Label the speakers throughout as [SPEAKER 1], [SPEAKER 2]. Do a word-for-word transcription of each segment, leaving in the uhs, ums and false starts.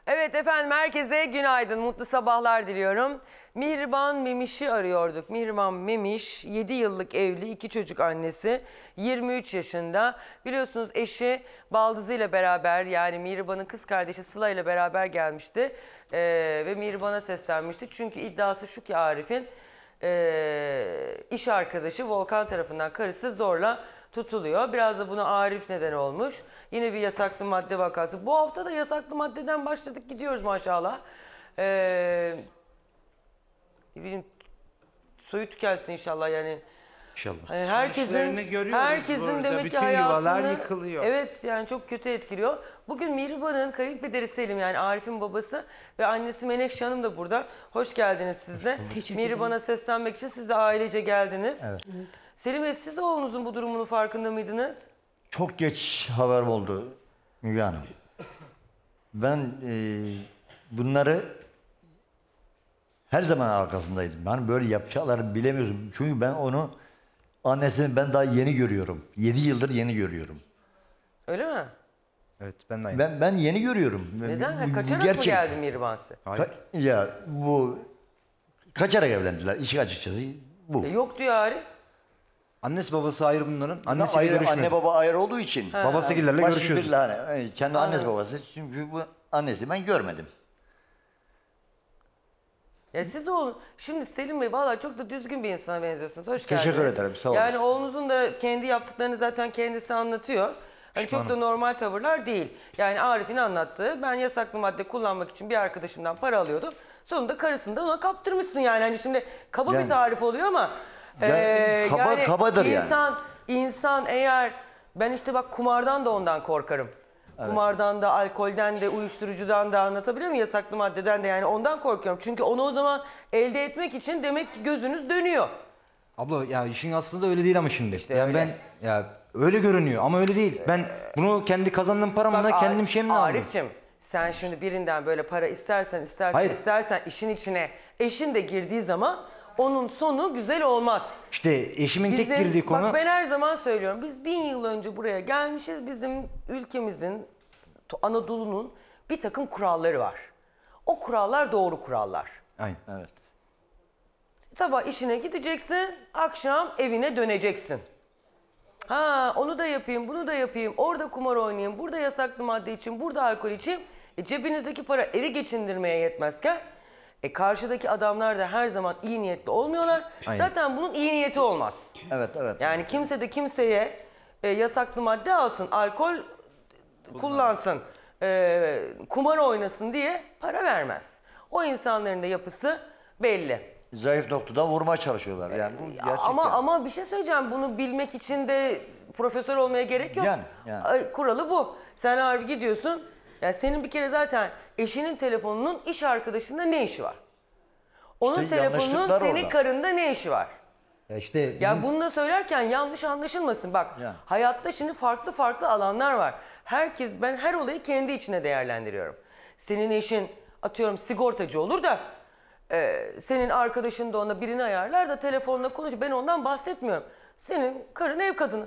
[SPEAKER 1] Evet efendim, herkese günaydın, mutlu sabahlar diliyorum. Mihriban Memiş'i arıyorduk. Mihriban Memiş yedi yıllık evli, iki çocuk annesi, yirmi üç yaşında. Biliyorsunuz eşi Baldızı ile beraber, yani Mihriban'ın kız kardeşi Sıla ile beraber gelmişti. Ee, ve Mihriban'a seslenmişti. Çünkü iddiası şu ki Arif'in e, iş arkadaşı Volkan tarafından karısı zorla tutuluyor. Biraz da buna Arif neden olmuş. Yine bir yasaklı madde vakası. Bu hafta da yasaklı maddeden başladık, gidiyoruz maşallah. Ee, Benim soyu tükensin inşallah yani.
[SPEAKER 2] İnşallah.
[SPEAKER 1] Yani herkesin herkesin demek ki hayatını yıkılıyor. Evet, yani çok kötü etkiliyor. Bugün Mihriban'ın kayınpederi Selim, yani Arif'in babası ve annesi Menekşe Hanım da burada. Hoş geldiniz siz de. Mihriban'a seslenmek için siz de ailece geldiniz. Evet. Evet. Selim Bey, siz oğlunuzun bu durumunun farkında mıydınız?
[SPEAKER 2] Çok geç haber oldu Müge Hanım. Ben e, bunları her zaman arkasındaydım. Yani böyle yapacaklarını bilemiyorsun. Çünkü ben onu, annesini ben daha yeni görüyorum. Yedi yıldır yeni görüyorum.
[SPEAKER 1] Öyle mi?
[SPEAKER 2] Evet, ben de aynı. Ben, ben yeni görüyorum.
[SPEAKER 1] Neden? Bu, Kaçarak gerçek... mı geldi Mihriban'sı?
[SPEAKER 2] Ka ya bu kaçarak evlendiler. İşi açıkçası bu.
[SPEAKER 1] E, yok diyor Arif.
[SPEAKER 3] Annesi babası ayrı bunların. Annesi
[SPEAKER 2] ayrı, görüşmüyor. Anne baba ayrı olduğu için.
[SPEAKER 3] Ha. Babası gillerle görüşüyoruz.
[SPEAKER 2] Hani, kendi Anladım. Annesi babası. Çünkü bu annesi ben görmedim.
[SPEAKER 1] Ya siz oğlun, şimdi Selim Bey vallahi çok da düzgün bir insana benziyorsunuz. Hoş geldiniz.
[SPEAKER 2] Teşekkür ederim, sağ olun.
[SPEAKER 1] Yani oğlunuzun da kendi yaptıklarını zaten kendisi anlatıyor. Hani çok da normal tavırlar değil. Yani Arif'in anlattığı, ben yasaklı madde kullanmak için bir arkadaşımdan para alıyordum. Sonunda karısını da ona kaptırmışsın yani. Hani şimdi kaba yani, bir tarif oluyor ama
[SPEAKER 2] yani, e, kaba,
[SPEAKER 1] yani
[SPEAKER 2] kabadır
[SPEAKER 1] insan,
[SPEAKER 2] yani.
[SPEAKER 1] insan eğer, ben işte bak kumardan da ondan korkarım. Evet. Kumardan da, alkolden de, uyuşturucudan da, anlatabiliyor muyum? Yasaklı maddeden de, yani ondan korkuyorum. Çünkü onu o zaman elde etmek için demek ki gözünüz dönüyor.
[SPEAKER 3] Abla ya işin aslında öyle değil ama şimdi.
[SPEAKER 1] İşte
[SPEAKER 3] yani
[SPEAKER 1] öyle.
[SPEAKER 3] Ben ya öyle görünüyor ama öyle değil. Ben bunu kendi kazandığım paramla kendim şeyimle aldım.
[SPEAKER 1] Arif'cim, sen şimdi birinden böyle para istersen istersen
[SPEAKER 3] Hayır.
[SPEAKER 1] istersen işin içine eşin de girdiği zaman onun sonu güzel olmaz.
[SPEAKER 3] İşte eşimin
[SPEAKER 1] bizim,
[SPEAKER 3] tek girdiği konu...
[SPEAKER 1] Bak ben her zaman söylüyorum, biz bin yıl önce buraya gelmişiz. Bizim ülkemizin, Anadolu'nun bir takım kuralları var. O kurallar doğru kurallar.
[SPEAKER 3] Aynen, evet.
[SPEAKER 1] Sabah işine gideceksin, akşam evine döneceksin. Ha, onu da yapayım, bunu da yapayım, orada kumar oynayayım, burada yasaklı madde için, burada alkol içeyim. E, cebinizdeki para evi geçindirmeye yetmezken, e, karşıdaki adamlar da her zaman iyi niyetli olmuyorlar. Aynen. Zaten bunun iyi niyeti olmaz.
[SPEAKER 2] Evet, evet.
[SPEAKER 1] Yani kimse de kimseye e, yasaklı madde alsın, alkol kullansın, e, kumar oynasın diye para vermez. O insanların da yapısı belli.
[SPEAKER 2] Zayıf noktada vurmaya çalışıyorlar yani. Bu gerçekten.
[SPEAKER 1] Ama ama bir şey söyleyeceğim, bunu bilmek için de profesör olmaya gerek yok.
[SPEAKER 2] Yani, yani.
[SPEAKER 1] Kuralı bu. Sen harbi gidiyorsun. Yani senin bir kere zaten eşinin telefonunun iş arkadaşında ne işi var? Onun işte telefonunun senin orada. Karında ne işi var?
[SPEAKER 3] Ya işte bizim...
[SPEAKER 1] Yani bunu da söylerken yanlış anlaşılmasın. Bak yani. Hayatta şimdi farklı farklı alanlar var. Herkes, ben her olayı kendi içine değerlendiriyorum. Senin eşin atıyorum sigortacı olur da Ee, senin arkadaşın da ona birini ayarlar da telefonla konuş. Ben ondan bahsetmiyorum. Senin karın ev kadını.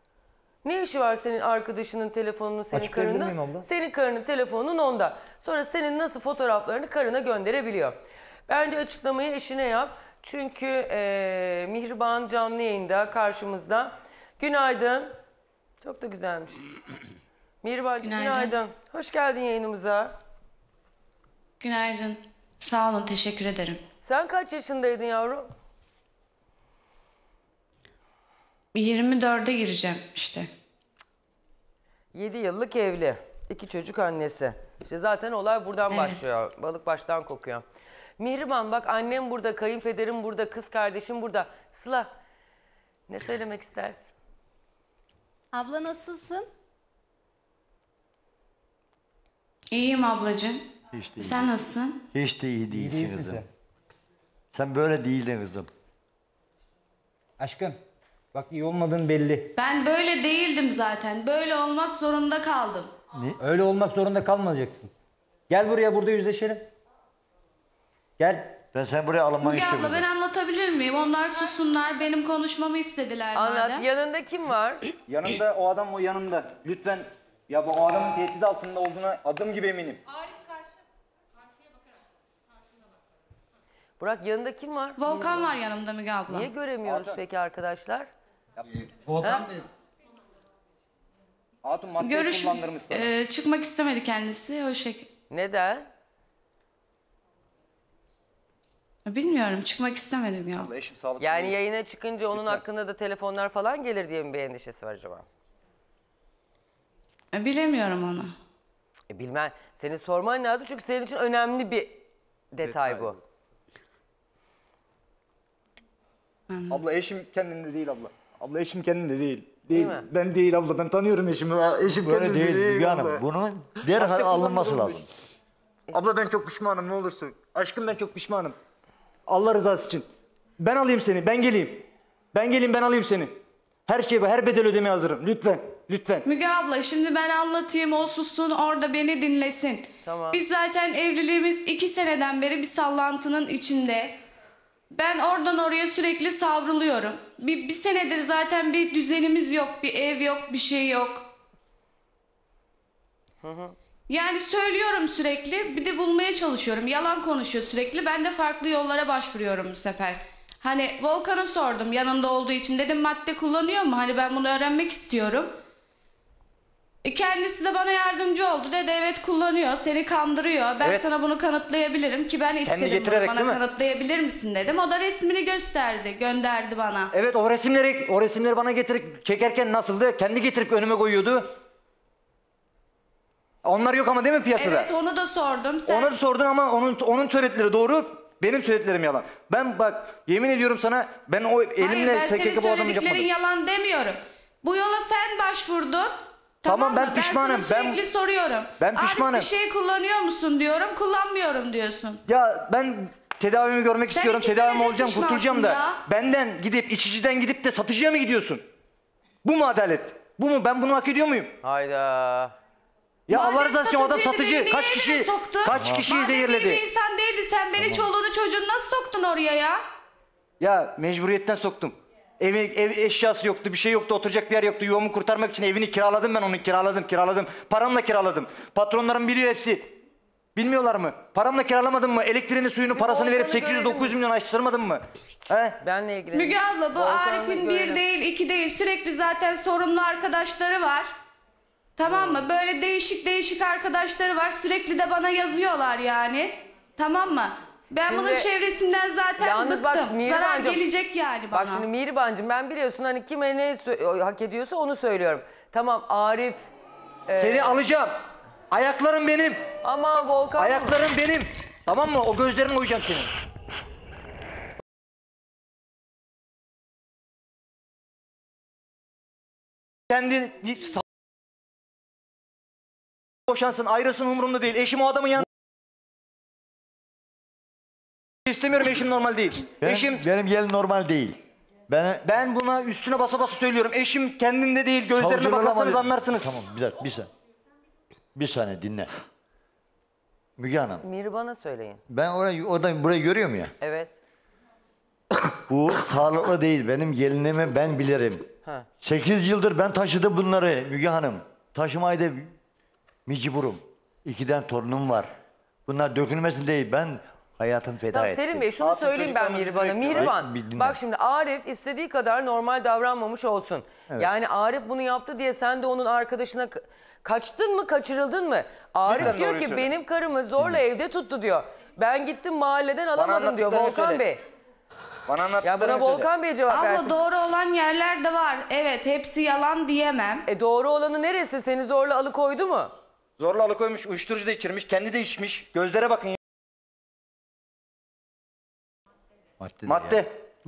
[SPEAKER 1] Ne işi var senin arkadaşının telefonunun senin karında? Senin karının telefonunun onda. Sonra senin nasıl fotoğraflarını karına gönderebiliyor. Bence açıklamayı eşine yap. Çünkü e, Mihriban canlı yayında karşımızda. Günaydın. Çok da güzelmiş. Mihriban günaydın. günaydın. Hoş geldin yayınımıza.
[SPEAKER 4] Günaydın. Sağ olun, teşekkür ederim.
[SPEAKER 1] Sen kaç yaşındaydın yavrum?
[SPEAKER 4] yirmi dörde gireceğim işte.
[SPEAKER 1] yedi yıllık evli. iki çocuk annesi. İşte zaten olay buradan evet. başlıyor. Balık baştan kokuyor. Mihriban bak, annem burada, kayınpederim burada, kız kardeşim burada. Sıla, ne söylemek istersin?
[SPEAKER 5] Abla nasılsın?
[SPEAKER 4] İyiyim ablacığım.
[SPEAKER 2] Hiç değil.
[SPEAKER 4] Sen nasılsın?
[SPEAKER 2] Hiç de iyi değilsin, iyi kızım. Sen. sen böyle değildin kızım.
[SPEAKER 3] Aşkım, bak iyi olmadığın belli.
[SPEAKER 4] Ben böyle değildim zaten. Böyle olmak zorunda kaldım.
[SPEAKER 3] Ne? Öyle olmak zorunda kalmayacaksın. Gel buraya, burada yüzleşelim. Gel.
[SPEAKER 2] Ben sen buraya alınmak istiyorum.
[SPEAKER 4] Müge abla, ben anlatabilir miyim? Onlar susunlar, benim konuşmamı istediler.
[SPEAKER 1] Anlat.
[SPEAKER 4] Madem.
[SPEAKER 1] Yanında kim var?
[SPEAKER 3] Yanında o adam, o yanında. Lütfen. Ya bu adamın tehdit altında olduğuna adım gibi eminim.
[SPEAKER 4] Arif karşı.
[SPEAKER 1] Burak yanında kim var?
[SPEAKER 4] Volkan var yanımda Müge abla.
[SPEAKER 1] Niye göremiyoruz peki arkadaşlar?
[SPEAKER 3] Volkan Bey. Hatun maddeyi
[SPEAKER 4] Görüş
[SPEAKER 3] kullandırmış sana.
[SPEAKER 4] e, çıkmak istemedi kendisi o şekilde.
[SPEAKER 1] Neden?
[SPEAKER 4] Bilmiyorum, çıkmak istemedim ya.
[SPEAKER 3] Eşim sağlıklı
[SPEAKER 1] Yani
[SPEAKER 3] değil.
[SPEAKER 1] yayına çıkınca onun hakkında da telefonlar falan gelir diye mi bir endişesi var acaba?
[SPEAKER 4] E, Bilemiyorum onu.
[SPEAKER 1] E bilmem. Senin sorman lazım çünkü senin için önemli bir detay, bu.
[SPEAKER 6] Abla eşim kendinde değil abla. Abla eşim kendinde değil.
[SPEAKER 1] Değil
[SPEAKER 6] Değil.
[SPEAKER 1] mi?
[SPEAKER 6] Ben değil abla. Ben tanıyorum eşimi. Aa, Eşim
[SPEAKER 2] Böyle
[SPEAKER 6] kendinde
[SPEAKER 2] değil
[SPEAKER 6] değil,
[SPEAKER 2] Müge Hanım.
[SPEAKER 6] abla.
[SPEAKER 2] Bunun derhal alınması lazım.
[SPEAKER 6] Abla ben çok pişmanım ne olursun. Aşkım ben çok pişmanım. Allah rızası için. Ben alayım seni. Ben geleyim. Ben geleyim ben alayım seni. Her şey her bedel ödemeye hazırım. Lütfen. Lütfen.
[SPEAKER 4] Müge abla şimdi ben anlatayım, o sussun orada beni dinlesin.
[SPEAKER 1] Tamam.
[SPEAKER 4] Biz zaten evliliğimiz iki seneden beri bir sallantının içinde. Ben oradan oraya sürekli savruluyorum. Bir, bir senedir zaten bir düzenimiz yok, bir ev yok, bir şey yok. Yani söylüyorum sürekli, bir de bulmaya çalışıyorum. Yalan konuşuyor sürekli, ben de farklı yollara başvuruyorum bu sefer. Hani Volkan'a sordum yanında olduğu için, dedim madde kullanıyor mu? Hani ben bunu öğrenmek istiyorum. E kendisi de bana yardımcı oldu, dedi evet kullanıyor, seni kandırıyor. Ben
[SPEAKER 3] Evet.
[SPEAKER 4] sana bunu kanıtlayabilirim ki ben istedim bunu,
[SPEAKER 3] getirerek
[SPEAKER 4] bana
[SPEAKER 3] değil mi?
[SPEAKER 4] kanıtlayabilir misin dedim. O da resmini gösterdi, gönderdi bana.
[SPEAKER 3] Evet o resimleri o resimleri bana getirip çekerken nasıldı? Kendi getirip önüme koyuyordu. Onlar yok ama değil mi piyasada?
[SPEAKER 4] Evet onu da sordum. Sen...
[SPEAKER 3] Ona da sordun ama onun onun söyledikleri doğru. Benim söylediklerim yalan. Ben bak yemin ediyorum sana ben o
[SPEAKER 4] Hayır
[SPEAKER 3] elimle
[SPEAKER 4] ben senin
[SPEAKER 3] T K K bu adamı
[SPEAKER 4] söylediklerin
[SPEAKER 3] yapmadım.
[SPEAKER 4] yalan demiyorum. Bu yola sen başvurdun.
[SPEAKER 3] Tamam, ben
[SPEAKER 4] mı?
[SPEAKER 3] pişmanım.
[SPEAKER 4] Ben sana
[SPEAKER 3] Ben-
[SPEAKER 4] sürekli soruyorum.
[SPEAKER 3] ben pişmanım.
[SPEAKER 4] Abi bir şey kullanıyor musun diyorum. Kullanmıyorum diyorsun.
[SPEAKER 3] Ya ben tedavimi görmek
[SPEAKER 4] Sen
[SPEAKER 3] istiyorum.
[SPEAKER 4] iki
[SPEAKER 3] Tedavim
[SPEAKER 4] senedir
[SPEAKER 3] olacağım,
[SPEAKER 4] pişmansın
[SPEAKER 3] kurtulacağım da.
[SPEAKER 4] ya.
[SPEAKER 3] Benden gidip içiciden gidip de satıcıya mı gidiyorsun? Bu mu adalet? Bu mu? Ben bunu hak ediyor muyum?
[SPEAKER 1] Hayda.
[SPEAKER 3] Ya
[SPEAKER 4] Madem
[SPEAKER 3] Allah rızası için o adam
[SPEAKER 4] satıcıydı,
[SPEAKER 3] satıcı.
[SPEAKER 4] beni niye
[SPEAKER 3] Kaç
[SPEAKER 4] evine
[SPEAKER 3] kişi
[SPEAKER 4] soktun?
[SPEAKER 3] kaç kişiyi
[SPEAKER 4] Madem iyi
[SPEAKER 3] zehirledi?
[SPEAKER 4] bir insan değildi, sen beni çoluğunu çocuğunu nasıl soktun oraya ya?
[SPEAKER 3] Ya mecburiyetten soktum. Ev, ev eşyası yoktu, bir şey yoktu, oturacak bir yer yoktu. Yuvamı kurtarmak için evini kiraladım ben onu, kiraladım, kiraladım. Paramla kiraladım. Patronlarım biliyor hepsi. Bilmiyorlar mı? Paramla kiralamadım mı? Elektriğini, suyunu, parasını verip
[SPEAKER 1] Volkan'ı
[SPEAKER 3] sekiz yüz dokuz yüz
[SPEAKER 1] görelim.
[SPEAKER 3] milyon açtırmadım mı? He?
[SPEAKER 1] Benle ilgili.
[SPEAKER 4] Müge abla bu
[SPEAKER 1] Volkan'la
[SPEAKER 4] Arif'in bir
[SPEAKER 1] görelim.
[SPEAKER 4] değil iki değil, sürekli zaten sorunlu arkadaşları var. Tamam mı? Böyle değişik değişik arkadaşları var. Sürekli de bana yazıyorlar yani. Tamam mı? Ben
[SPEAKER 1] Şimdi-
[SPEAKER 4] bunun çevresinden zaten
[SPEAKER 1] Yalnız bak,
[SPEAKER 4] bıktım.
[SPEAKER 1] Mihribancığım-
[SPEAKER 4] Zarar gelecek yani bana.
[SPEAKER 1] Bak şimdi Mihribancığım, ben biliyorsun hani kime ne sö- hak ediyorsa onu söylüyorum. Tamam Arif.
[SPEAKER 3] Seni alacağım. Ayaklarım benim.
[SPEAKER 1] Aman Volkan.
[SPEAKER 3] Ayaklarım benim. Tamam mı? O gözlerini oyacağım senin. Kendi sa- boşansın, ayrılsın umurumda değil. Eşim o adamın yanında. İstemiyorum, eşim normal değil.
[SPEAKER 2] Benim,
[SPEAKER 3] Eşim
[SPEAKER 2] benim gelin normal değil. Ben
[SPEAKER 3] ben buna üstüne basa basa söylüyorum. Eşim kendinde değil. Gözlerine
[SPEAKER 2] savcılığına
[SPEAKER 3] bakarsanız
[SPEAKER 2] mı-
[SPEAKER 3] anlarsınız.
[SPEAKER 2] Tamam bir dakika bir saniye. Bir saniye dinle. Müge Hanım
[SPEAKER 1] Mihriban'a söyleyin.
[SPEAKER 2] ben orayı oradan burayı görüyorum ya.
[SPEAKER 1] Evet.
[SPEAKER 2] Bu sağlıklı değil. Benim gelinimi ben bilirim.
[SPEAKER 1] Ha.
[SPEAKER 2] Sekiz yıldır ben taşıdım bunları Müge Hanım. Taşımaya da mecburum. İkiden torunum var. Bunlar dökülmesin değil. Ben hayatımı feda
[SPEAKER 1] Tamam
[SPEAKER 2] ettim.
[SPEAKER 1] Selim Bey şunu
[SPEAKER 6] Altın
[SPEAKER 1] söyleyeyim ben
[SPEAKER 6] çocuklarımızı
[SPEAKER 1] Mihriban'a.
[SPEAKER 6] bekliyor.
[SPEAKER 1] Mihriban
[SPEAKER 2] Bir dinle.
[SPEAKER 1] bak şimdi Arif istediği kadar normal davranmamış olsun. Yani Arif bunu yaptı diye sen de onun arkadaşına ka- kaçtın mı kaçırıldın mı? Arif
[SPEAKER 6] Lütfen
[SPEAKER 1] diyor
[SPEAKER 6] doğruyu
[SPEAKER 1] ki
[SPEAKER 6] söyle.
[SPEAKER 1] benim karımı zorla evde tuttu diyor. Ben gittim mahalleden alamadım diyor
[SPEAKER 3] anlattıklarını
[SPEAKER 1] Volkan
[SPEAKER 3] söyle.
[SPEAKER 1] Bey.
[SPEAKER 3] Bana
[SPEAKER 1] Ya
[SPEAKER 3] anlattıklarını
[SPEAKER 1] buna
[SPEAKER 3] söyle.
[SPEAKER 1] Volkan Bey cevap
[SPEAKER 4] Abla
[SPEAKER 1] versin.
[SPEAKER 4] doğru olan yerler de var. Evet hepsi yalan diyemem.
[SPEAKER 1] E doğru olanı neresi? Seni zorla alıkoydu mu?
[SPEAKER 3] Zorla alıkoymuş, uyuşturucu da içirmiş, kendi de içmiş. Gözlere bakın ya.
[SPEAKER 2] Madde. de
[SPEAKER 3] Madde.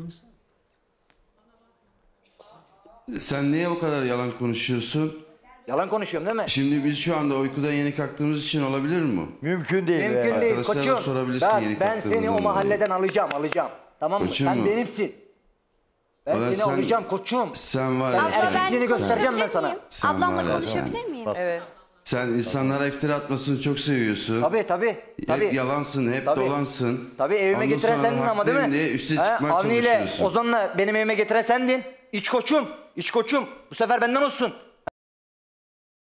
[SPEAKER 7] Sen niye bu kadar yalan konuşuyorsun?
[SPEAKER 3] Yalan konuşuyorum değil mi?
[SPEAKER 7] Şimdi biz şu anda uykudan yeni kalktığımız için olabilir mi?
[SPEAKER 2] Mümkün değil.
[SPEAKER 3] Mümkün
[SPEAKER 2] be.
[SPEAKER 3] değil
[SPEAKER 7] Arkadaşlara
[SPEAKER 3] koçum.
[SPEAKER 7] sorabilirsin
[SPEAKER 3] Ben,
[SPEAKER 7] yeni
[SPEAKER 3] ben
[SPEAKER 7] kalktığımız
[SPEAKER 3] seni o
[SPEAKER 7] zaman.
[SPEAKER 3] mahalleden alacağım, alacağım. Tamam mı?
[SPEAKER 7] Koçum
[SPEAKER 3] Sen
[SPEAKER 7] mu?
[SPEAKER 3] benimsin. Ben
[SPEAKER 7] Ulan
[SPEAKER 3] seni
[SPEAKER 7] sen-
[SPEAKER 3] alacağım koçum.
[SPEAKER 7] Sen var ya
[SPEAKER 3] Sen
[SPEAKER 7] sen,
[SPEAKER 5] Abla ben
[SPEAKER 3] erkekliğini göstereceğim ben
[SPEAKER 5] konuşabilir
[SPEAKER 3] sana.
[SPEAKER 5] miyim?
[SPEAKER 7] Sen
[SPEAKER 5] Ablamla
[SPEAKER 7] var ya
[SPEAKER 5] konuşabilir miyim?
[SPEAKER 1] Evet.
[SPEAKER 7] sen insanlara iftira atmasını çok seviyorsun.
[SPEAKER 3] Tabii tabii. Tabii.
[SPEAKER 7] Hep yalansın, hep
[SPEAKER 3] Tabii.
[SPEAKER 7] dolansın.
[SPEAKER 3] Tabii evime
[SPEAKER 7] Ondan
[SPEAKER 3] getiren
[SPEAKER 7] sonra
[SPEAKER 3] sendin ama değil mi?
[SPEAKER 7] haklıyım diye üste
[SPEAKER 3] He,
[SPEAKER 7] çıkmaya
[SPEAKER 3] Avni ile
[SPEAKER 7] çalışıyorsun.
[SPEAKER 3] Ozan'la benim evime getiren sendin. İç koçum, iç koçum. Bu sefer benden olsun.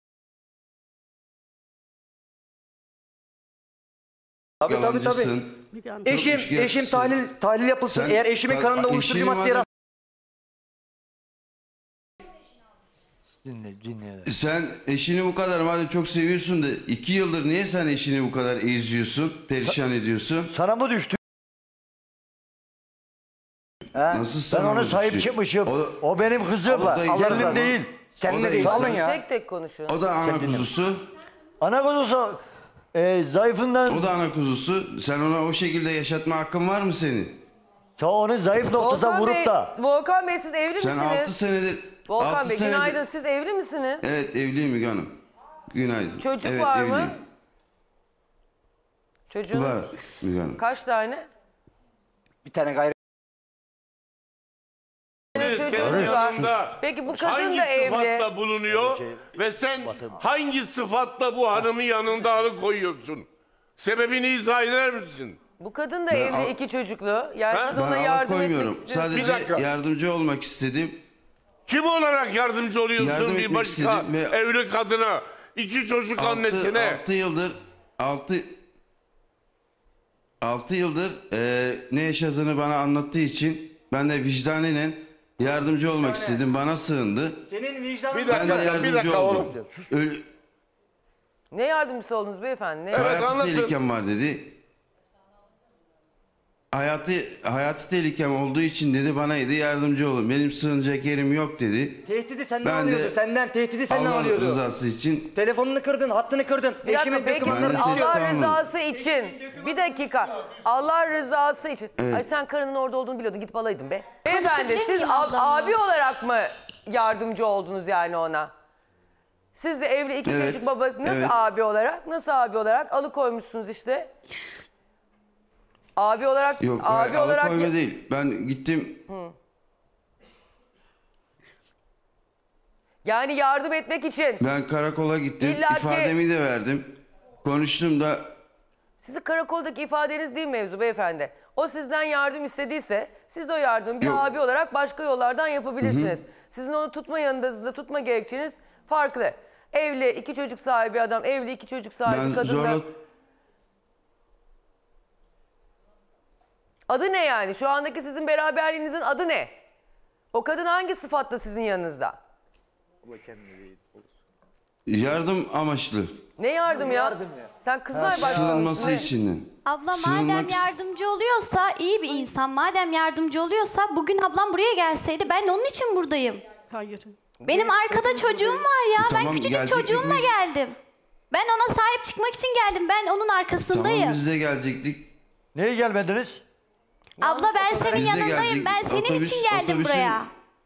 [SPEAKER 3] Tabii tabii tabii.
[SPEAKER 7] Yalancısın.
[SPEAKER 8] Müge Hanım.
[SPEAKER 3] Eşim,
[SPEAKER 7] Çok
[SPEAKER 3] eşim
[SPEAKER 7] şikayetçisin.
[SPEAKER 3] tahlil tahlil yapılsın.
[SPEAKER 7] Sen
[SPEAKER 3] Eğer eşimin
[SPEAKER 7] ka-
[SPEAKER 3] kanında uyuşturucu
[SPEAKER 7] eşinin
[SPEAKER 3] madde
[SPEAKER 7] madem-
[SPEAKER 2] Dinle, dinle.
[SPEAKER 7] Sen eşini bu kadar madem çok seviyorsun da iki yıldır niye sen eşini bu kadar eziyorsun, perişan ediyorsun?
[SPEAKER 2] Sana mı düştü?
[SPEAKER 7] Nasıl
[SPEAKER 2] Ben
[SPEAKER 7] sana
[SPEAKER 2] ona
[SPEAKER 7] bu
[SPEAKER 2] sahip
[SPEAKER 7] düşüyor?
[SPEAKER 2] çıkmışım.
[SPEAKER 7] O,
[SPEAKER 2] O, benim kızım.
[SPEAKER 3] Abla,
[SPEAKER 7] da
[SPEAKER 3] Allah
[SPEAKER 2] Kendim
[SPEAKER 3] razı
[SPEAKER 2] değil.
[SPEAKER 3] olsun. Kendine
[SPEAKER 7] O da
[SPEAKER 3] değil.
[SPEAKER 7] insan.
[SPEAKER 3] Salın ya.
[SPEAKER 1] Tek tek konuşun.
[SPEAKER 7] o da ana kuzusu.
[SPEAKER 2] Ana kuzusu e, zayıfından
[SPEAKER 7] O da ana kuzusu. Sen ona o şekilde yaşatma hakkın var mı senin?
[SPEAKER 2] ta onu zayıf noktasına
[SPEAKER 1] Volkan
[SPEAKER 2] vurup
[SPEAKER 1] Bey,
[SPEAKER 2] da
[SPEAKER 1] Volkan Bey siz evli
[SPEAKER 7] Sen
[SPEAKER 1] misiniz?
[SPEAKER 7] altı senedir...
[SPEAKER 1] Volkan
[SPEAKER 7] altı
[SPEAKER 1] Bey
[SPEAKER 7] senedir-
[SPEAKER 1] günaydın. Siz evli misiniz?
[SPEAKER 7] Evet evliyim Müge Hanım. Günaydın.
[SPEAKER 1] Çocuk
[SPEAKER 7] evet,
[SPEAKER 1] var
[SPEAKER 7] evliyim.
[SPEAKER 1] mı? Çocuğunuz
[SPEAKER 7] Var Müge Hanım.
[SPEAKER 1] kaç tane?
[SPEAKER 3] Bir tane gayri.
[SPEAKER 1] Çocuğunuz var. Peki bu kadın
[SPEAKER 9] Hangi
[SPEAKER 1] da evli.
[SPEAKER 9] sıfatla bulunuyor ve sen hangi sıfatla bu hanımın yanında alıkoyuyorsun? Sebebini izah eder misin?
[SPEAKER 1] Bu kadın da
[SPEAKER 7] Ben
[SPEAKER 1] evli
[SPEAKER 7] al-
[SPEAKER 1] iki çocuklu. Yani
[SPEAKER 9] Ha?
[SPEAKER 1] siz
[SPEAKER 7] Ben
[SPEAKER 1] ona yardım etmek
[SPEAKER 7] alıkoymuyorum.
[SPEAKER 1] istiyorsunuz.
[SPEAKER 9] Bir
[SPEAKER 7] Sadece
[SPEAKER 9] dakika.
[SPEAKER 7] yardımcı olmak istedim.
[SPEAKER 9] Kim olarak yardımcı oluyorsun
[SPEAKER 7] Yardım
[SPEAKER 9] bir
[SPEAKER 7] etmek
[SPEAKER 9] başka
[SPEAKER 7] istedim ve-
[SPEAKER 9] evli kadına, iki çocuk annesine?
[SPEAKER 7] altı yıldır altı altı yıldır e, ne yaşadığını bana anlattığı için ben de vicdanen yardımcı olmak istedim. Bana sığındı.
[SPEAKER 3] Senin vicdanın...
[SPEAKER 9] Bir
[SPEAKER 7] Ben
[SPEAKER 9] dakika,
[SPEAKER 7] de
[SPEAKER 9] bir
[SPEAKER 7] yardımcı
[SPEAKER 9] dakika
[SPEAKER 7] oldum.
[SPEAKER 9] oğlum.
[SPEAKER 7] Ölü,
[SPEAKER 1] Ne yardımcısı oldunuz beyefendi? Ne
[SPEAKER 9] Evet,
[SPEAKER 7] hayati
[SPEAKER 9] anlatın.
[SPEAKER 7] tehlikem var dedi. Hayatı hayati tehlikem olduğu için dedi bana dedi yardımcı olun. Benim sığınacak yerim yok dedi.
[SPEAKER 3] Tehdidi senden
[SPEAKER 7] Ben de
[SPEAKER 3] alıyordu. Senden tehdidi senden
[SPEAKER 7] Allah
[SPEAKER 3] alıyordu.
[SPEAKER 7] rızası için
[SPEAKER 3] Telefonunu kırdın, hattını kırdın.
[SPEAKER 1] Bir dakika
[SPEAKER 3] Eşimin
[SPEAKER 1] peki
[SPEAKER 3] dökümünü
[SPEAKER 1] siz
[SPEAKER 7] Ben de
[SPEAKER 1] Allah
[SPEAKER 7] tehdit
[SPEAKER 1] rızası için bir dakika Allah rızası için ay sen karının orada olduğunu biliyordun gidip alaydın be. Beyefendi
[SPEAKER 5] Konuşabilir
[SPEAKER 1] siz
[SPEAKER 5] miyim
[SPEAKER 1] ab-
[SPEAKER 5] ablamla?
[SPEAKER 1] abi olarak mı yardımcı oldunuz yani ona? Siz de evli iki
[SPEAKER 7] Evet,
[SPEAKER 1] çocuk babası nasıl
[SPEAKER 7] evet.
[SPEAKER 1] abi olarak nasıl abi olarak alıkoymuşsunuz işte. Abi olarak
[SPEAKER 7] yok
[SPEAKER 1] abi
[SPEAKER 7] hayır,
[SPEAKER 1] olarak
[SPEAKER 7] alıkoyma değil. Ben gittim
[SPEAKER 1] yani yardım etmek için
[SPEAKER 7] ben karakola gittim.
[SPEAKER 1] İlla ki-
[SPEAKER 7] ifademi de verdim. Konuştum da
[SPEAKER 1] sizi karakoldaki ifadeniz değil mevzu beyefendi. O sizden yardım istediyse siz o yardımı bir
[SPEAKER 7] Yok.
[SPEAKER 1] abi olarak başka yollardan yapabilirsiniz. Sizin onu tutma yanınızda tutma gerekçeniz farklı. Evli iki çocuk sahibi adam, evli iki çocuk sahibi
[SPEAKER 7] ben
[SPEAKER 1] kadınla.
[SPEAKER 7] zorla
[SPEAKER 1] Adı ne yani? Şu andaki sizin beraberliğinizin adı ne? O kadın hangi sıfatla sizin yanınızda?
[SPEAKER 7] yardım amaçlı.
[SPEAKER 1] Ne yardım ya? Sen Kızılay Başkanı
[SPEAKER 7] Sığınması
[SPEAKER 1] mısın?
[SPEAKER 7] için.
[SPEAKER 5] Abla
[SPEAKER 7] Sığınmak-
[SPEAKER 5] madem yardımcı oluyorsa, iyi bir insan, madem yardımcı oluyorsa bugün ablam buraya gelseydi ben onun için buradayım.
[SPEAKER 8] Hayır.
[SPEAKER 5] Benim arkada çocuğum var ya.
[SPEAKER 7] E tamam,
[SPEAKER 5] ben küçücük
[SPEAKER 7] gelecektik
[SPEAKER 5] çocuğumla
[SPEAKER 7] biz.
[SPEAKER 5] geldim. Ben ona sahip çıkmak için geldim. Ben onun arkasındayım.
[SPEAKER 7] Tamam biz de gelecektik.
[SPEAKER 2] niye gelmediniz?
[SPEAKER 5] Abla ben senin
[SPEAKER 7] Biz de
[SPEAKER 5] yanındayım.
[SPEAKER 7] geldik.
[SPEAKER 5] Ben senin
[SPEAKER 7] Otobüs-
[SPEAKER 5] için geldim
[SPEAKER 7] otobüsün-
[SPEAKER 5] buraya.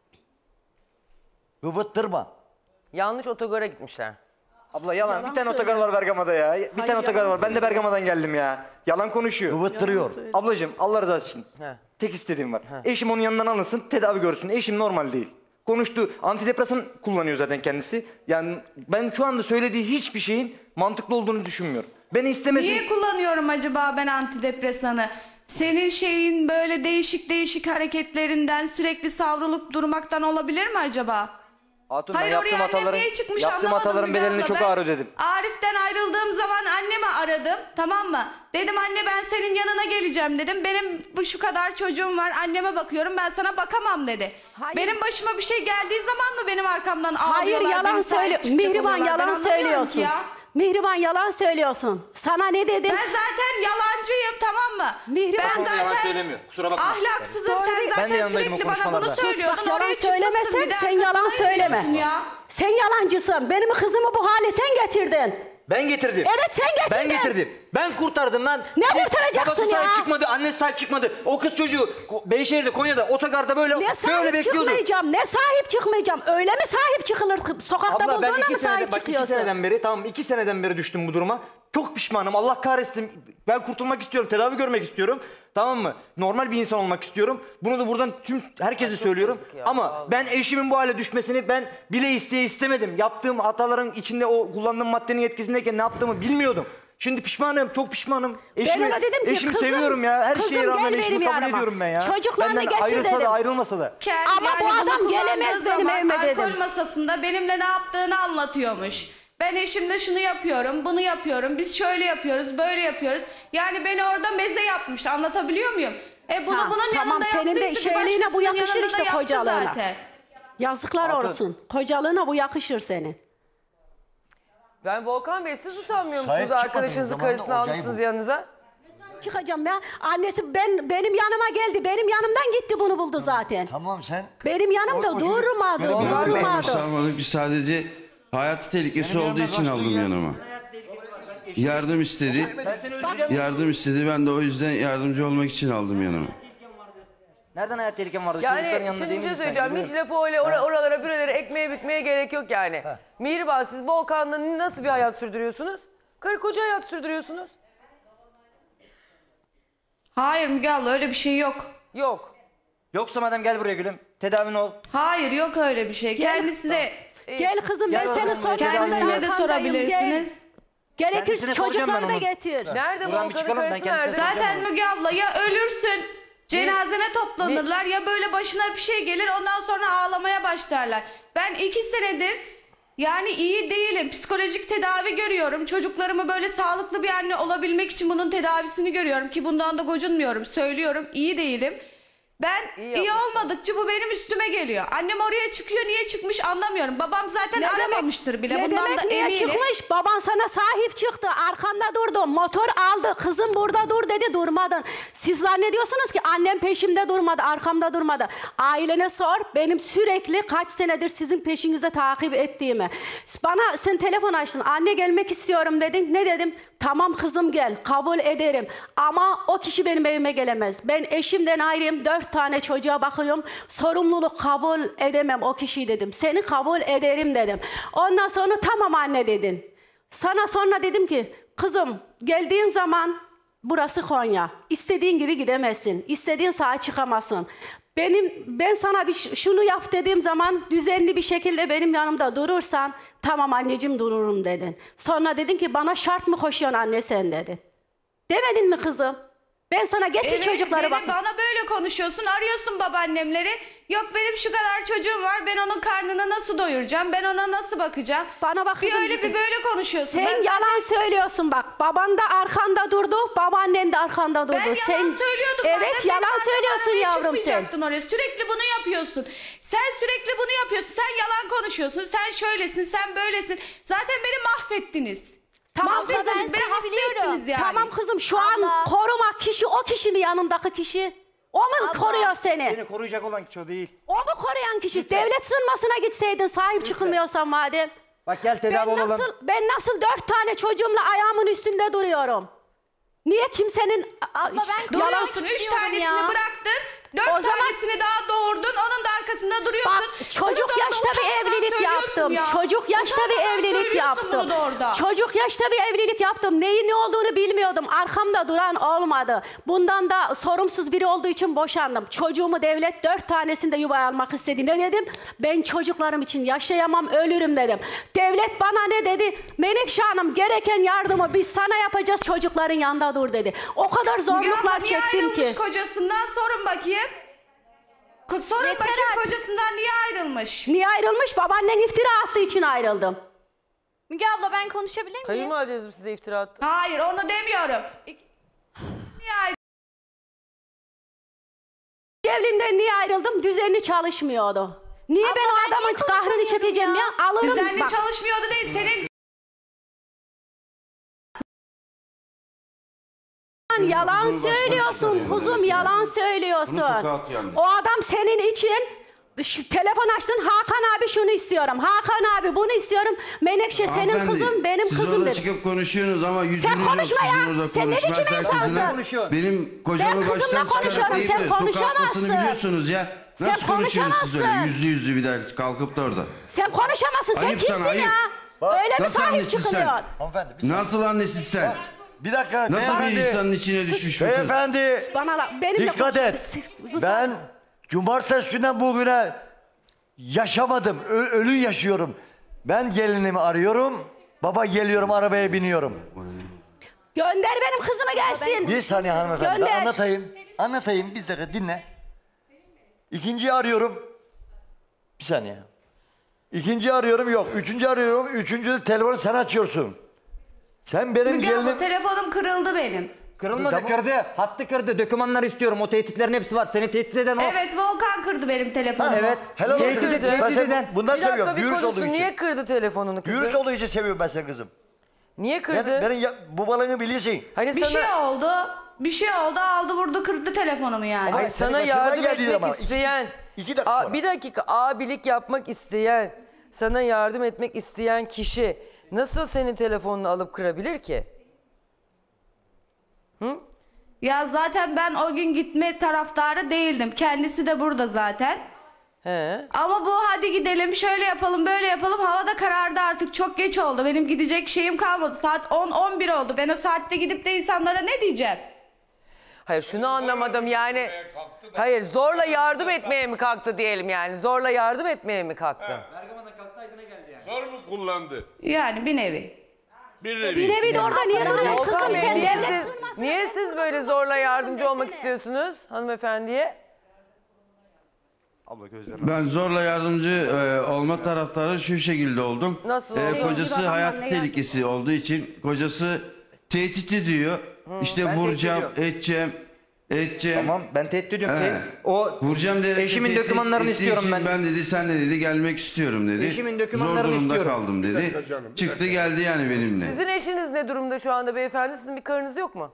[SPEAKER 2] Hıvıttırma.
[SPEAKER 1] Yanlış otogara gitmişler.
[SPEAKER 3] Abla yalan.
[SPEAKER 8] Yalan
[SPEAKER 3] bir tane
[SPEAKER 8] söylüyor.
[SPEAKER 3] otogar var Bergama'da ya. Bir tane
[SPEAKER 8] Hayır,
[SPEAKER 3] otogar
[SPEAKER 8] yalan
[SPEAKER 3] var. Ben de
[SPEAKER 8] söylüyor.
[SPEAKER 3] Bergama'dan geldim ya. Yalan konuşuyor.
[SPEAKER 2] Hıvıttırıyor.
[SPEAKER 8] Yalan söylüyor.
[SPEAKER 3] Ablacığım Allah rızası için.
[SPEAKER 1] He.
[SPEAKER 3] Tek istediğim var. Eşim onun yanından alınsın, tedavi görsün. Eşim normal değil. Konuştu. Antidepresan kullanıyor zaten kendisi. Yani ben şu anda söylediği hiçbir şeyin mantıklı olduğunu düşünmüyorum. Beni istemesin.
[SPEAKER 4] Niye kullanıyorum acaba ben antidepresanı? Senin şeyin böyle değişik değişik hareketlerinden sürekli savrulup durmaktan olabilir mi acaba?
[SPEAKER 3] Hatun,
[SPEAKER 4] Hayır
[SPEAKER 3] ben yaptığım
[SPEAKER 4] oraya annem
[SPEAKER 3] hataların,
[SPEAKER 4] niye çıkmış
[SPEAKER 3] yaptığım
[SPEAKER 4] anlamadım
[SPEAKER 3] hataların
[SPEAKER 4] Müge
[SPEAKER 3] bedelini
[SPEAKER 4] abla.
[SPEAKER 3] çok
[SPEAKER 4] Ben
[SPEAKER 3] ağır ödedim.
[SPEAKER 4] Arif'ten ayrıldığım zaman annemi aradım, tamam mı? Dedim anne ben senin yanına geleceğim dedim. Benim bu şu kadar çocuğum var, anneme bakıyorum, ben sana bakamam dedi.
[SPEAKER 8] Hayır.
[SPEAKER 4] Benim başıma bir şey geldiği zaman mı benim arkamdan
[SPEAKER 8] Hayır
[SPEAKER 4] ağlıyorlar?
[SPEAKER 8] yalan
[SPEAKER 4] beni sahip
[SPEAKER 8] söyle.
[SPEAKER 4] çıkacak
[SPEAKER 8] Mihriban
[SPEAKER 4] oluyorlar? Ben
[SPEAKER 8] yalan
[SPEAKER 4] anlamıyorum ki
[SPEAKER 8] söylüyorsun.
[SPEAKER 4] ya.
[SPEAKER 8] Mihriban yalan söylüyorsun. Sana ne dedim?
[SPEAKER 4] Ben zaten yalancıyım, tamam mı?
[SPEAKER 8] Mihriban
[SPEAKER 4] ben
[SPEAKER 8] yalan
[SPEAKER 4] zaten
[SPEAKER 3] söylemiyor. Kusura bakma.
[SPEAKER 4] ahlakssızım.
[SPEAKER 8] Doğru
[SPEAKER 4] Sen
[SPEAKER 8] değil.
[SPEAKER 3] Ben de
[SPEAKER 4] zaten
[SPEAKER 3] yanındaydım o
[SPEAKER 4] sürekli bana bunu
[SPEAKER 3] konuşmalarda. Sus bak,
[SPEAKER 4] söylüyordun.
[SPEAKER 8] yalan
[SPEAKER 4] Oraya çıkmışsın,
[SPEAKER 8] söylemesen
[SPEAKER 4] bir de
[SPEAKER 8] sen yalan
[SPEAKER 4] arkasına
[SPEAKER 8] söyleme.
[SPEAKER 4] gidiyorsun ya.
[SPEAKER 8] Sen yalancısın. Benim kızımı bu hale sen getirdin.
[SPEAKER 3] Ben getirdim.
[SPEAKER 8] Evet, sen getirdin.
[SPEAKER 3] Ben getirdim. Ben kurtardım lan.
[SPEAKER 8] Ne
[SPEAKER 3] Şey,
[SPEAKER 8] kurtaracaksın
[SPEAKER 3] babası
[SPEAKER 8] ya?
[SPEAKER 3] sahip çıkmadı, annesi sahip çıkmadı. O kız çocuğu Ko- Beyşehir'de, Konya'da, otogarda böyle
[SPEAKER 8] Ne
[SPEAKER 3] böyle
[SPEAKER 8] sahip
[SPEAKER 3] bekliyordu.
[SPEAKER 8] çıkmayacağım, ne sahip çıkmayacağım. Öyle mi sahip çıkılır? Sokakta
[SPEAKER 3] Abla ben
[SPEAKER 8] bulduğuna
[SPEAKER 3] iki
[SPEAKER 8] mı
[SPEAKER 3] seneden,
[SPEAKER 8] sahip
[SPEAKER 3] bak iki
[SPEAKER 8] çıkıyorsun?
[SPEAKER 3] seneden beri, tamam iki seneden beri düştüm bu duruma. Çok pişmanım. Allah kahretsin. Ben kurtulmak istiyorum. Tedavi görmek istiyorum. Tamam mı? Normal bir insan olmak istiyorum. Bunu da buradan tüm herkese söylüyorum.
[SPEAKER 1] yazık ya,
[SPEAKER 3] Ama
[SPEAKER 1] vallahi.
[SPEAKER 3] ben eşimin bu hale düşmesini ben bile isteye istemedim. Yaptığım hataların içinde o kullandığım maddenin etkisindeyken ne yaptığımı bilmiyordum. Şimdi pişmanım, çok pişmanım. Eşimi,
[SPEAKER 8] ona dedim ki,
[SPEAKER 3] eşimi
[SPEAKER 8] kızım,
[SPEAKER 3] seviyorum ya. Her
[SPEAKER 8] kızım
[SPEAKER 3] şeye rağmen
[SPEAKER 8] gel
[SPEAKER 3] eşimi
[SPEAKER 8] benim
[SPEAKER 3] kabul
[SPEAKER 8] yanıma.
[SPEAKER 3] ediyorum ben ya.
[SPEAKER 8] Çocuklarını
[SPEAKER 3] Benden
[SPEAKER 8] getir
[SPEAKER 3] ayrılsa
[SPEAKER 8] dedim.
[SPEAKER 3] da ayrılmasa da.
[SPEAKER 4] Kel,
[SPEAKER 8] Ama bu
[SPEAKER 4] bunu
[SPEAKER 8] adam
[SPEAKER 4] kullandığı
[SPEAKER 8] gelemez benim
[SPEAKER 4] zaman
[SPEAKER 8] evime
[SPEAKER 4] alkol
[SPEAKER 8] dedim.
[SPEAKER 4] masasında benimle ne yaptığını anlatıyormuş. Ben eşimle şunu yapıyorum, bunu yapıyorum, biz şöyle yapıyoruz, böyle yapıyoruz. Yani beni orada meze yapmış, anlatabiliyor muyum? E bunu
[SPEAKER 8] Ha,
[SPEAKER 4] bunun
[SPEAKER 8] tamam,
[SPEAKER 4] yanında
[SPEAKER 8] senin de
[SPEAKER 4] yaptıysa bir
[SPEAKER 8] şeyliğine bu
[SPEAKER 4] başkasının
[SPEAKER 8] yakışır
[SPEAKER 4] yanında
[SPEAKER 8] işte
[SPEAKER 4] da yaptı
[SPEAKER 8] kocalığına.
[SPEAKER 4] zaten.
[SPEAKER 8] Yazıklar olsun. Kocalığına bu yakışır senin.
[SPEAKER 1] Ben Volkan Bey, siz utanmıyor
[SPEAKER 2] Sahip
[SPEAKER 1] musunuz?
[SPEAKER 2] çıkmadığınız
[SPEAKER 1] Arkadaşınızın
[SPEAKER 2] zaman da
[SPEAKER 1] karısını
[SPEAKER 2] olacağı
[SPEAKER 1] almışsınız
[SPEAKER 2] bu.
[SPEAKER 1] yanınıza.
[SPEAKER 8] Çıkacağım ya. Annesi ben benim yanıma geldi. Benim yanımdan gitti bunu buldu zaten.
[SPEAKER 2] Tamam sen.
[SPEAKER 8] Benim yanımda
[SPEAKER 2] O- o şimdi-
[SPEAKER 8] durmadı.
[SPEAKER 2] Ben- ben-
[SPEAKER 7] Ben
[SPEAKER 8] Durmadı.
[SPEAKER 7] sarmadım ki sadece hayati tehlikesi
[SPEAKER 2] Benim
[SPEAKER 7] olduğu
[SPEAKER 2] yanımda
[SPEAKER 7] için
[SPEAKER 2] kaçtın
[SPEAKER 7] aldım
[SPEAKER 2] ya.
[SPEAKER 7] yanıma. Yardım istedi. Yardım istedi. Ben de o yüzden yardımcı olmak için aldım yanıma.
[SPEAKER 6] Nereden hayat tehlikem vardı? Çocukların
[SPEAKER 1] Yani
[SPEAKER 6] yanında
[SPEAKER 1] şimdi
[SPEAKER 6] değil
[SPEAKER 1] bir şey
[SPEAKER 6] miydin sen?
[SPEAKER 1] söyleyeceğim. Hiç
[SPEAKER 6] Biliyorum.
[SPEAKER 1] lafı öyle or- oralara bürelere ekmeğe bitmeye gerek yok yani. Mihriban, siz Volkan'la nasıl bir hayat sürdürüyorsunuz? Karı koca hayat sürdürüyorsunuz.
[SPEAKER 4] Hayır Müge abla, öyle bir şey yok.
[SPEAKER 1] Yok.
[SPEAKER 6] Yoksa madem gel buraya gülüm. Tedavin ol.
[SPEAKER 4] Hayır, yok öyle bir şey. Kendisi de
[SPEAKER 8] Gel kızım ben
[SPEAKER 6] Gel
[SPEAKER 8] seni
[SPEAKER 6] bakalım,
[SPEAKER 8] sorarım.
[SPEAKER 4] kendisine de sorabilirsiniz.
[SPEAKER 8] Gerekirse
[SPEAKER 6] Kendisine soracağım ben
[SPEAKER 8] çocukları da
[SPEAKER 6] onu.
[SPEAKER 8] getir.
[SPEAKER 1] Nerede
[SPEAKER 6] Buradan bir
[SPEAKER 1] Volkan'ın
[SPEAKER 6] çıkalım, ben
[SPEAKER 1] karısı
[SPEAKER 6] kendisine
[SPEAKER 1] nerede?
[SPEAKER 6] soracağım.
[SPEAKER 4] Zaten Müge abla ya ölürsün, cenazene toplanırlar ya böyle başına bir şey gelir, ondan sonra ağlamaya başlarlar. Ben iki senedir yani iyi değilim. Psikolojik tedavi görüyorum. Çocuklarımı böyle sağlıklı bir anne olabilmek için bunun tedavisini görüyorum ki bundan da gocunmuyorum. Söylüyorum, iyi değilim. Ben
[SPEAKER 1] İyi
[SPEAKER 4] iyi,
[SPEAKER 1] yapmışsın.
[SPEAKER 4] olmadıkça bu benim üstüme geliyor. Annem oraya çıkıyor, niye çıkmış anlamıyorum. Babam zaten aramamıştır bile.
[SPEAKER 8] Ne
[SPEAKER 4] Bundan
[SPEAKER 8] demek
[SPEAKER 4] da
[SPEAKER 8] niye
[SPEAKER 4] eminim.
[SPEAKER 8] çıkmış? Baban sana sahip çıktı. Arkanda durdu. Motor aldı. Kızım burada dur dedi, durmadın. Siz zannediyorsunuz ki annem peşimde durmadı, arkamda durmadı. Ailene sor. Benim sürekli kaç senedir sizin peşinizde takip ettiğimi. Bana sen telefon açtın. Anne gelmek istiyorum dedin. Ne dedim? Tamam kızım gel, kabul ederim. Ama o kişi benim evime gelemez. Ben eşimden ayrıyım, dört tane çocuğa bakıyorum. Sorumluluk kabul edemem o kişiyi dedim. Seni kabul ederim dedim. Ondan sonra tamam anne dedin. Sana sonra dedim ki, kızım geldiğin zaman burası Konya. İstediğin gibi gidemezsin. İstediğin saat çıkamazsın. Benim ben sana bir ş- şunu yap dediğim zaman düzenli bir şekilde benim yanımda durursan tamam anneciğim dururum dedin. Sonra dedin ki bana şart mı koşuyorsun anne sen dedin. Demedin mi kızım? Ben sana getir
[SPEAKER 4] Evet,
[SPEAKER 8] çocuklara
[SPEAKER 4] beni-
[SPEAKER 8] bak.
[SPEAKER 4] bana böyle konuşuyorsun, arıyorsun babaannemleri. Yok benim şu kadar çocuğum var, ben onun karnını nasıl doyuracağım, ben ona nasıl bakacağım.
[SPEAKER 8] Bana bak
[SPEAKER 4] Bir
[SPEAKER 8] kızım,
[SPEAKER 4] öyle bir böyle konuşuyorsun.
[SPEAKER 8] Sen
[SPEAKER 4] Ben
[SPEAKER 8] yalan söylüyorsun bak. Baban da arkanda durdu, babaannen de arkanda durdu.
[SPEAKER 4] Ben yalan
[SPEAKER 8] sen...
[SPEAKER 4] söylüyordum.
[SPEAKER 8] Evet
[SPEAKER 4] Madem
[SPEAKER 8] yalan
[SPEAKER 4] benim
[SPEAKER 8] söylüyorsun
[SPEAKER 4] arkamdan
[SPEAKER 8] yavrum
[SPEAKER 4] arabaya
[SPEAKER 8] sen.
[SPEAKER 4] çıkmayacaktın oraya. Sürekli bunu yapıyorsun. Sen sürekli bunu yapıyorsun. Sen yalan konuşuyorsun. Sen şöylesin, sen böylesin. Zaten beni mahvettiniz.
[SPEAKER 8] Tamam
[SPEAKER 4] Mahvettiniz,
[SPEAKER 8] kızım,
[SPEAKER 4] beni
[SPEAKER 5] seni
[SPEAKER 4] hasta
[SPEAKER 5] biliyorum.
[SPEAKER 4] ettiniz yani.
[SPEAKER 8] Tamam kızım şu an
[SPEAKER 5] Abla.
[SPEAKER 8] korumak kişi o kişi mi yanındaki kişi? O mu
[SPEAKER 5] Abla.
[SPEAKER 8] koruyor seni?
[SPEAKER 6] Beni koruyacak olan kişi o değil.
[SPEAKER 8] O mu koruyan kişi? Devlet sınmasına gitseydin sahip çıkılmıyorsan madem.
[SPEAKER 6] Bak gel
[SPEAKER 8] Ben
[SPEAKER 6] tedavi olalım.
[SPEAKER 8] nasıl, ben nasıl dört tane çocuğumla ayağımın üstünde duruyorum? Niye kimsenin a-
[SPEAKER 5] Abla ben
[SPEAKER 8] yalan
[SPEAKER 4] Duruyorsun, üç
[SPEAKER 5] istiyorum
[SPEAKER 4] tanesini
[SPEAKER 5] ya.
[SPEAKER 4] bıraktın. Dört
[SPEAKER 8] O zaman-
[SPEAKER 4] tanesini daha doğurdun. Onun da arkasında duruyorsun.
[SPEAKER 8] Bak çocuk
[SPEAKER 4] Bunu da orada
[SPEAKER 8] yaşta bir
[SPEAKER 4] utanmadan
[SPEAKER 8] evlilik
[SPEAKER 4] söylüyorsun
[SPEAKER 8] yaptım.
[SPEAKER 4] ya.
[SPEAKER 8] Çocuk yaşta bir
[SPEAKER 4] Utanmadan
[SPEAKER 8] evlilik
[SPEAKER 4] söylüyorsun
[SPEAKER 8] yaptım.
[SPEAKER 4] bunu da orada.
[SPEAKER 8] Çocuk yaşta bir evlilik yaptım. Neyin ne olduğunu bilmiyordum. Arkamda duran olmadı. Bundan da sorumsuz biri olduğu için boşandım. Çocuğumu devlet dört tanesini de yuvaya almak istedi. Ne dedim? Ben çocuklarım için yaşayamam, ölürüm dedim. Devlet bana ne dedi? Menekşe Hanım gereken yardımı biz sana yapacağız, çocukların yanında dur dedi. O kadar zorluklar
[SPEAKER 4] Ya, niye
[SPEAKER 8] çektim
[SPEAKER 4] ayrılmış
[SPEAKER 8] ki.
[SPEAKER 4] kocasından sorun bakayım. Ko- Sorun
[SPEAKER 5] Yeter
[SPEAKER 4] bakayım
[SPEAKER 5] artık.
[SPEAKER 4] kocasından niye ayrılmış?
[SPEAKER 8] Niye ayrılmış? Babaannen iftira attığı için ayrıldım.
[SPEAKER 5] Müge abla ben konuşabilir miyim?
[SPEAKER 1] Kayınvalideniz mi size iftira attı?
[SPEAKER 4] Hayır onu demiyorum. İk- Niye ayrılmış?
[SPEAKER 8] Evlimden niye ayrıldım? Düzenli çalışmıyordu. Niye
[SPEAKER 5] Abla,
[SPEAKER 8] ben o
[SPEAKER 5] ben
[SPEAKER 8] adamın
[SPEAKER 5] niye
[SPEAKER 8] kahrını
[SPEAKER 5] konuşamıyorum
[SPEAKER 8] çekeceğim ya?
[SPEAKER 5] ya?
[SPEAKER 8] Alırım
[SPEAKER 4] Düzenli
[SPEAKER 8] bak.
[SPEAKER 4] çalışmıyordu değil. Senin
[SPEAKER 8] Yalan
[SPEAKER 7] Bunu baştan
[SPEAKER 8] söylüyorsun
[SPEAKER 7] çıkarayım,
[SPEAKER 8] kuzum,
[SPEAKER 7] ben
[SPEAKER 8] yalan
[SPEAKER 7] işte.
[SPEAKER 8] söylüyorsun.
[SPEAKER 7] Bunu sokağa atacağım.
[SPEAKER 8] O adam senin için şu, telefon açtın, Hakan abi şunu istiyorum, Hakan abi bunu istiyorum. Menekşe senin
[SPEAKER 7] Hanımefendi,
[SPEAKER 8] kızım, benim
[SPEAKER 7] siz
[SPEAKER 8] kızım
[SPEAKER 7] orada
[SPEAKER 8] dedi.
[SPEAKER 7] çıkıp konuşuyorsunuz ama yüzünüz yok
[SPEAKER 8] konuşma ya.
[SPEAKER 7] sizin orada
[SPEAKER 8] Sen ne
[SPEAKER 7] konuşma.
[SPEAKER 8] biçim
[SPEAKER 7] Sen
[SPEAKER 8] insansın?
[SPEAKER 7] kızına-
[SPEAKER 6] Konuşuyor.
[SPEAKER 7] Benim kocamı
[SPEAKER 8] Ben kızımla
[SPEAKER 7] baştan
[SPEAKER 8] konuşuyorum,
[SPEAKER 7] çıkarak değil
[SPEAKER 8] sen
[SPEAKER 7] de sokak
[SPEAKER 8] konuşamazsın.
[SPEAKER 7] atmasını biliyorsunuz ya.
[SPEAKER 8] Sen
[SPEAKER 7] Nasıl konuşuyorsunuz siz öyle
[SPEAKER 8] konuşamazsın.
[SPEAKER 7] yüzlü yüzlü bir daha kalkıp da orada?
[SPEAKER 8] Sen konuşamazsın, sen
[SPEAKER 7] Ayıp
[SPEAKER 8] kimsin
[SPEAKER 7] sana, ayıp.
[SPEAKER 8] ya?
[SPEAKER 2] Bak,
[SPEAKER 8] Öyle mi
[SPEAKER 7] nasıl
[SPEAKER 8] sahip
[SPEAKER 7] annesin sen?
[SPEAKER 8] çıkılıyor?
[SPEAKER 2] Hanımefendi bir saniye.
[SPEAKER 7] Nasıl annesiz sen?
[SPEAKER 2] Bir dakika.
[SPEAKER 7] Nasıl bir
[SPEAKER 2] beyefendi.
[SPEAKER 7] insanın içine düşmüş bu kız?
[SPEAKER 2] Beyefendi.
[SPEAKER 8] Bana bak, benimle
[SPEAKER 2] Dikkat
[SPEAKER 8] konuşun.
[SPEAKER 2] et.
[SPEAKER 8] Siz- bu-
[SPEAKER 2] Ben cumartesinden bugüne yaşamadım. Ö- ölü yaşıyorum. Ben gelinimi arıyorum. Baba geliyorum, arabaya biniyorum.
[SPEAKER 8] Gönder benim kızımı gelsin.
[SPEAKER 2] Bir saniye hanımefendi.
[SPEAKER 8] Gönder.
[SPEAKER 2] Ben anlatayım. Anlatayım. Bir dakika dinle. İkinciyi arıyorum. Bir saniye. İkinci arıyorum yok. Üçüncü arıyorum. Üçüncü telefonu sen açıyorsun. Sen benim
[SPEAKER 4] Müge abla
[SPEAKER 2] gelinim...
[SPEAKER 4] telefonum kırıldı benim.
[SPEAKER 6] Kırılmadı,
[SPEAKER 2] Tamam.
[SPEAKER 6] kırdı. Hattı kırdı. Dokümanlar istiyorum. O tehditlerin hepsi var. Seni tehdit eden o.
[SPEAKER 4] Evet Volkan kırdı benim telefonumu.
[SPEAKER 6] Evet.
[SPEAKER 2] Helal olsun.
[SPEAKER 6] Tehdit,
[SPEAKER 2] Ben
[SPEAKER 6] tehdit
[SPEAKER 2] seni
[SPEAKER 6] eden.
[SPEAKER 2] bundan
[SPEAKER 1] Bir dakika
[SPEAKER 2] seviyorum.
[SPEAKER 1] bir
[SPEAKER 2] Dürüst olduğu
[SPEAKER 1] konuşsun.
[SPEAKER 2] için.
[SPEAKER 1] Niye kırdı telefonunu kızım?
[SPEAKER 2] Dürüst olduğu için seviyorum ben seni kızım.
[SPEAKER 1] Niye kırdı?
[SPEAKER 2] Ben, benim ya, bu balığını biliyorsun.
[SPEAKER 1] Hani
[SPEAKER 4] Bir
[SPEAKER 1] sana...
[SPEAKER 4] şey oldu. Bir şey oldu aldı vurdu kırdı telefonumu yani.
[SPEAKER 1] Hayır,
[SPEAKER 2] senin
[SPEAKER 1] sana
[SPEAKER 2] başına
[SPEAKER 1] yardım
[SPEAKER 2] geldi
[SPEAKER 1] etmek
[SPEAKER 2] ama. İki-
[SPEAKER 1] isteyen,
[SPEAKER 2] iki dakika
[SPEAKER 1] A-
[SPEAKER 2] sonra.
[SPEAKER 1] bir dakika abilik yapmak isteyen, sana yardım etmek isteyen kişi nasıl senin telefonunu alıp kırabilir ki?
[SPEAKER 4] Ya zaten ben o gün gitme taraftarı değildim. Kendisi de burada zaten.
[SPEAKER 1] He.
[SPEAKER 4] Ama bu hadi gidelim şöyle yapalım böyle yapalım. Hava da karardı artık çok geç oldu. Benim gidecek şeyim kalmadı. Saat on on bir oldu. Ben o saatte gidip de insanlara ne diyeceğim?
[SPEAKER 1] Hayır şunu anlamadım yani. Hayır zorla yardım etmeye mi kalktı diyelim yani. Zorla yardım etmeye mi kalktı?
[SPEAKER 9] Zor mu kullandı?
[SPEAKER 4] Yani bir nevi.
[SPEAKER 9] Bir nevi.
[SPEAKER 8] Bir nevi de orada niye duruyorsun
[SPEAKER 1] Volkan
[SPEAKER 8] kızım
[SPEAKER 1] Bey,
[SPEAKER 8] sen
[SPEAKER 1] niye
[SPEAKER 8] devlet
[SPEAKER 1] siz,
[SPEAKER 8] sırmasına
[SPEAKER 1] niye
[SPEAKER 8] yapıyorsun?
[SPEAKER 1] siz böyle zorla yardımcı olmak
[SPEAKER 8] desene.
[SPEAKER 1] istiyorsunuz hanımefendiye?
[SPEAKER 3] Abla gözlerim.
[SPEAKER 7] Ben zorla yardımcı e, olma taraftarı şu şekilde oldum.
[SPEAKER 1] Nasıl
[SPEAKER 7] E,
[SPEAKER 1] oldu?
[SPEAKER 7] kocası
[SPEAKER 8] Adamlar
[SPEAKER 7] hayat
[SPEAKER 8] ne
[SPEAKER 7] tehlikesi olduğu için kocası tehdit ediyor. İşte
[SPEAKER 6] Ben
[SPEAKER 7] vuracağım,
[SPEAKER 6] tehdit
[SPEAKER 7] edeceğim, edeceğim.
[SPEAKER 6] Tamam ben tehdit ediyorum.
[SPEAKER 7] He.
[SPEAKER 6] Te- o
[SPEAKER 7] Vuracağım diyerek
[SPEAKER 6] eşimin
[SPEAKER 7] tehdit
[SPEAKER 6] dokümanlarını
[SPEAKER 7] ettiği
[SPEAKER 6] istiyorum
[SPEAKER 7] için
[SPEAKER 6] ben.
[SPEAKER 7] Ben dedi sen de dedi gelmek istiyorum dedi.
[SPEAKER 6] Eşimin
[SPEAKER 7] Zor
[SPEAKER 6] dokümanlarını
[SPEAKER 7] durumda
[SPEAKER 6] istiyorum.
[SPEAKER 7] kaldım
[SPEAKER 9] Bir
[SPEAKER 7] dedi.
[SPEAKER 9] dakika canım, bir
[SPEAKER 7] Çıktı
[SPEAKER 9] dakika.
[SPEAKER 7] geldi yani benimle.
[SPEAKER 1] Sizin eşiniz ne durumda şu anda beyefendi? Sizin bir karınız yok mu?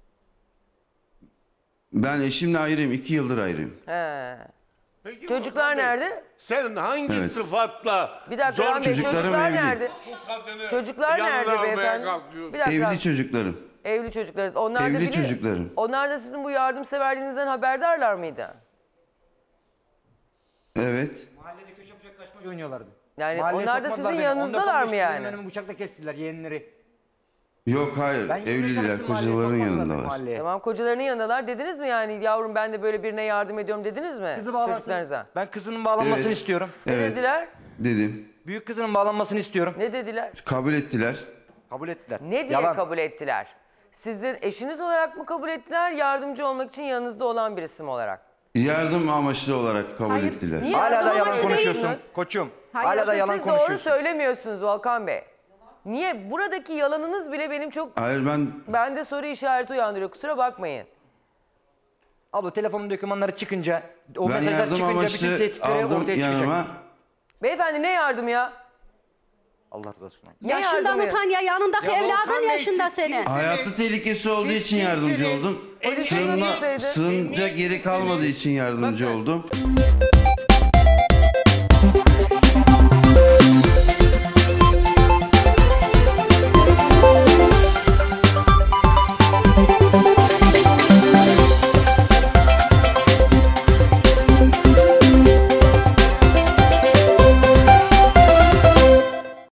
[SPEAKER 7] Ben eşimle ayrıyım. iki yıldır ayrıyım.
[SPEAKER 1] He.
[SPEAKER 9] Peki
[SPEAKER 1] Çocuklar
[SPEAKER 9] Volkan Bey,
[SPEAKER 1] nerede?
[SPEAKER 9] Sen hangi
[SPEAKER 7] Evet.
[SPEAKER 9] sıfatla
[SPEAKER 1] Bir dakika
[SPEAKER 9] zor
[SPEAKER 1] Orhan Bey,
[SPEAKER 7] çocuklarım
[SPEAKER 1] çocuklar
[SPEAKER 7] evli.
[SPEAKER 1] nerede?
[SPEAKER 9] bu kadını
[SPEAKER 1] Çocuklar
[SPEAKER 9] yanına
[SPEAKER 1] nerede
[SPEAKER 9] almaya
[SPEAKER 1] beyefendi?
[SPEAKER 9] kalkıyorsun?
[SPEAKER 1] Bir dakika.
[SPEAKER 7] Evli çocuklarım.
[SPEAKER 1] Evli çocuklarınız. Onlar da
[SPEAKER 7] Evli
[SPEAKER 1] bili-
[SPEAKER 7] çocuklarım.
[SPEAKER 1] Onlar da sizin bu yardımseverliğinizden haberdarlar mıydı?
[SPEAKER 7] Evet.
[SPEAKER 6] Mahallede köşe bıçak kaçmaca oynuyorlardı.
[SPEAKER 1] Yani
[SPEAKER 6] Mahalleye
[SPEAKER 1] onlar da
[SPEAKER 6] sokmadılar
[SPEAKER 1] sizin
[SPEAKER 6] beni.
[SPEAKER 1] yanınızdalar
[SPEAKER 6] on dört on
[SPEAKER 1] mı
[SPEAKER 6] beş
[SPEAKER 1] yani?
[SPEAKER 6] kişinin önümü bıçakla kestiler yeğenleri.
[SPEAKER 7] Yok hayır.
[SPEAKER 6] Ben yürümeye
[SPEAKER 7] Evliler.
[SPEAKER 6] çalıştım, mahalleye
[SPEAKER 7] Kocaların
[SPEAKER 6] sokmadılar beni
[SPEAKER 7] yanındalar.
[SPEAKER 6] mahalleye.
[SPEAKER 1] Tamam kocalarının yanındalar. Dediniz mi yani yavrum ben de böyle birine yardım ediyorum dediniz mi?
[SPEAKER 6] Kızı bağlansın.
[SPEAKER 1] Çocuklarınıza.
[SPEAKER 6] Ben kızının bağlanmasını
[SPEAKER 7] Evet.
[SPEAKER 6] istiyorum.
[SPEAKER 1] Ne
[SPEAKER 7] Evet.
[SPEAKER 1] dediler?
[SPEAKER 7] Dedim.
[SPEAKER 6] Büyük kızının bağlanmasını istiyorum.
[SPEAKER 1] Ne dediler?
[SPEAKER 7] Kabul ettiler.
[SPEAKER 6] Kabul ettiler.
[SPEAKER 1] Ne diye
[SPEAKER 6] Yalan.
[SPEAKER 1] kabul ettiler? Sizin eşiniz olarak mı kabul ettiler? Yardımcı olmak için yanınızda olan bir isim olarak.
[SPEAKER 7] Yardım amaçlı olarak kabul
[SPEAKER 8] Hayır.
[SPEAKER 7] ettiler.
[SPEAKER 1] Niye
[SPEAKER 6] Hala da
[SPEAKER 1] yardım
[SPEAKER 6] yalan
[SPEAKER 1] amaçlı
[SPEAKER 6] konuşuyorsun
[SPEAKER 1] değilsiniz?
[SPEAKER 6] koçum.
[SPEAKER 8] Hayır,
[SPEAKER 6] Hala da yalan
[SPEAKER 1] Siz doğru
[SPEAKER 6] konuşuyorsun.
[SPEAKER 1] söylemiyorsunuz Volkan Bey. Niye? Buradaki yalanınız bile benim çok...
[SPEAKER 7] Hayır ben
[SPEAKER 1] Bende soru işareti uyandırıyor. Kusura bakmayın.
[SPEAKER 6] Abla telefonun dokümanları çıkınca, o
[SPEAKER 7] ben
[SPEAKER 6] mesajlar
[SPEAKER 7] yardım
[SPEAKER 6] çıkınca bütün
[SPEAKER 7] amaçlı
[SPEAKER 6] tehditleri
[SPEAKER 7] aldım
[SPEAKER 6] ortaya
[SPEAKER 7] yanıma.
[SPEAKER 6] çıkacak.
[SPEAKER 1] Beyefendi ne yardım ya?
[SPEAKER 6] Allah razı olsun.
[SPEAKER 1] Ne
[SPEAKER 8] Yaşından
[SPEAKER 1] yardımı?
[SPEAKER 8] utan ya yanındaki
[SPEAKER 9] Ya
[SPEAKER 8] evladın
[SPEAKER 9] Volkan Bey,
[SPEAKER 8] yaşında
[SPEAKER 9] siz
[SPEAKER 8] senin.
[SPEAKER 7] Hayatı tehlikesi olduğu
[SPEAKER 9] Siz
[SPEAKER 7] için yardımcı
[SPEAKER 9] kimsiniz?
[SPEAKER 7] oldum.
[SPEAKER 9] Polis
[SPEAKER 7] Sığınma,
[SPEAKER 1] arayın.
[SPEAKER 7] sığınacak yeri kalmadığı için yardımcı
[SPEAKER 9] Bakın.
[SPEAKER 7] oldum.